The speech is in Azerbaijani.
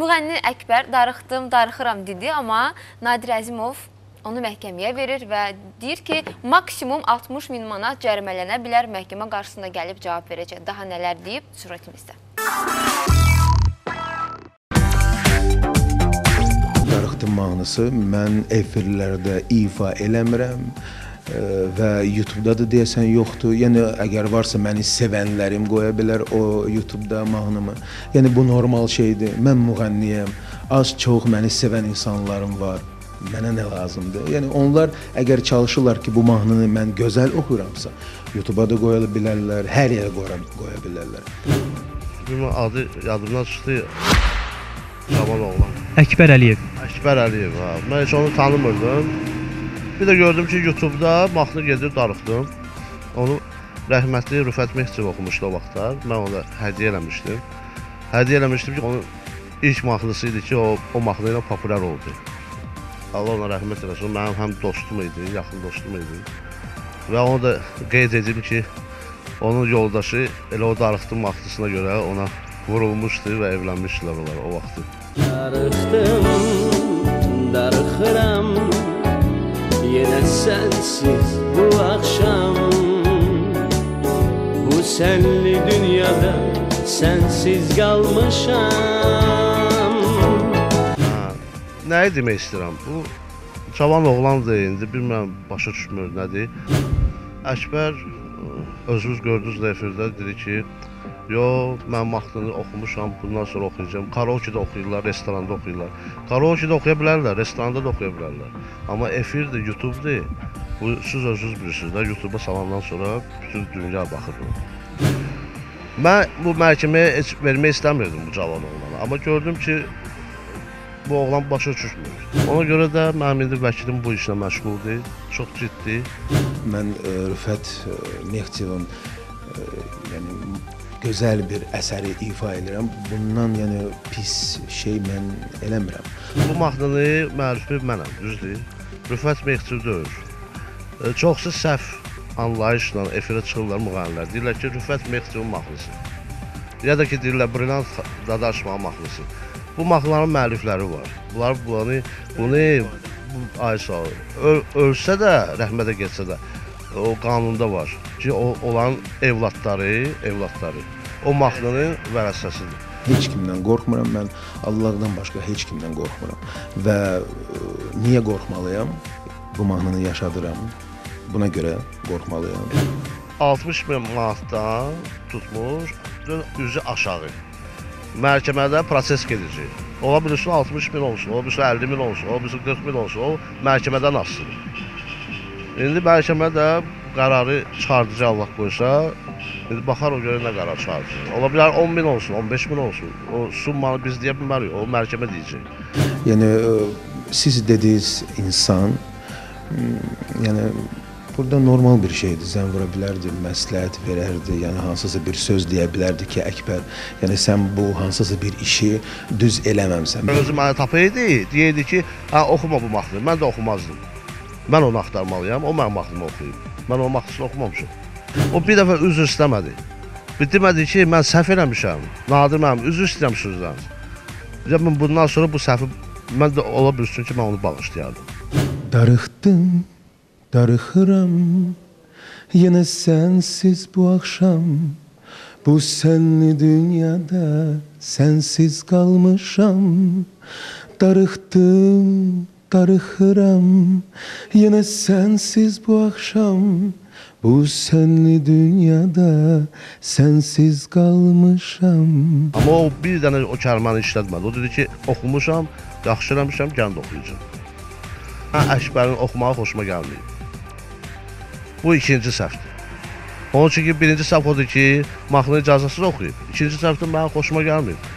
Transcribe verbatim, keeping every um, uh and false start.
müğənni Əkbər darıxdım, darıxıram dedi, amma Nadir Əzimov onu məhkəməyə verir və deyir ki, maksimum altmış min manat cərimələnə bilər, məhkəmə qarşısında gəlib cavab verəcək. Daha nələr deyib sürətimizdə. Darıxdım mahnısı mən efirlərdə ifa eləmirəm və YouTube-da da deyəsən yoxdur. Yəni, əgər varsa məni sevənlərim qoya bilər o YouTube-da mahnımı. Yəni, bu normal şeydir. Mən müğənniyəm, az çox məni sevən insanlarım var. Mənə nə lazımdır? Yəni, onlar əgər çalışırlar ki, bu mahnını mən gözəl oxuyuramsa, YouTube-a da qoya bilərlər, hər yerə qoya bilərlər. Bunun adı yadımdan çıxdı, Cavan oğlan. Əkbər Əliyev. Əkbər Əliyev, ha. Mən heç onu tanımırdım. Bir də gördüm ki, YouTube-da mahnı gedir, darıxdım. Onu rəhmətli Rüfət Mehdiyev oxumuşdu o vaxtlar. Mən ona hədiyyə eləmişdim. Hədiyyə eləmişdim ki, onun ilk mahnısı idi ki, o, o mahnı ilə populyar oldu. Allah ona rəhmət eləsin. Mənim həm dostum idi, yaxın dostum idi. Və onu da qeyd edim ki, onun yoldaşı elə o darıxdım mahnısına görə ona vurulmuşdu və evlənmişdilər onlar o vaxtı. Darıxdım, darıxıram, yenə sənsiz bu axşam. Bu sənli dünyada sənsiz qalmışam. Nəyi demək istəyirəm? Bu cavan oğlandır indi, bilmirəm, başa düşmür nədir. Əkbər, özünüz gördünüz də efirdə, dedi ki, yox, mən mahnını oxumuşam, bundan sonra oxuyacağım. Karaoke'də oxuyurlar, restoranda oxuyurlar. Karaoke'də oxuya bilərlər, restoranda da oxuya bilərlər. Amma efirdir, YouTube'dir. Bu, siz özünüz bilirsiniz də, YouTube'a salandan sonra bütün dünya baxır buna. Mən bu məhkəməyə heç vermək istəmirdim bu cavan oğlana. Amma gördüm ki, bu oğlan başa düşmür. Ona görə də mənim indi vəkilim bu işlə məşğuldur, çox ciddi. Mən e, Rüfət e, Mehdiyevin e, yəni, gözəl bir əsəri ifa edirəm. Bundan yəni, pis şey mən eləmirəm. Bu mahnını müəllifi mənəm, düzdür. Rüfət Mehdiyev deyir. E, çoxsu səhv anlayışla efirə çıxırlar müğənnilər. Deyirlər ki, Rüfət Mehdiyevin mahnısı. Ya da ki, deyirlər, Brilliant Dadaşovun mahnısı. Bu mahnıların müəllifləri var. Bunlar bunu, bunu ay sağ ol, ölsə də, rəhmətə getsə də, o qanunda var ki, o olan evlatları, evlatları, o mahnının vərəsəsidir. Heç kimdən qorxmuram, mən Allahdan başqa heç kimdən qorxmuram. Və e, niyə qorxmalıyam? Bu mahnını yaşadıram, buna görə qorxmalıyam. altmış min manatdan tutmuş, üzü aşağı. Məhkəmədə proses gedəcək. Ola bilirsin altmış min olsun, ola bilirsin əlli min olsun, ola bilirsin qırx min olsun, o məhkəmədən asılır. İndi məhkəmədə qərarı çıxardacaq Allah qoysa, indi baxar o görə nə qərar çıxardacaq. Ola bilər on min olsun, on beş min olsun, o summanı biz deyə bilmərik, o məhkəmə deyəcək. Yəni, siz dediyiniz insan, yəni, burada normal bir şeydir, zən vura bilərdi, məsləhət verərdi, yəni hansısa bir söz deyə bilərdi ki, Əkbər, yəni sən bu hansısa bir işi düz eləməmsən. Özü mənə tapıydı, deyirdi ki, hə, oxuma bu mahnını, mən də oxumazdım. Mən onu axtarmalıyam, o mənim mahnımı oxuyub. Mən o mahnısını oxumamışım. O bir dəfə üzr istəmədi. Bir demədi ki, mən səhv eləmişəm, Nadir mənim, üzr istəyirəm sizdən. Mən bundan sonra bu səhvi, mən də ola bilsin ki, mən onu bağışlayardım. Darıxdım. Darıxıram, yenə sənsiz bu axşam. Bu sənli dünyada sənsiz qalmışam. Darıxdım, darıxıram, yenə sənsiz bu axşam. Bu sənli dünyada sənsiz qalmışam. Amma o bir dənə o kəlməni işlətmədi. O dedi ki, oxumuşam, yaxşı eləmişəm, gəl də oxuyacam. Mən Əkbərin oxumağı xoşuma gəlməyib. Bu ikinci səhvdir. Onun üçün ki, birinci səhv odur ki, mahnını icazəsiz oxuyub. İkinci səhvdir, mənim xoşuma gəlməyib.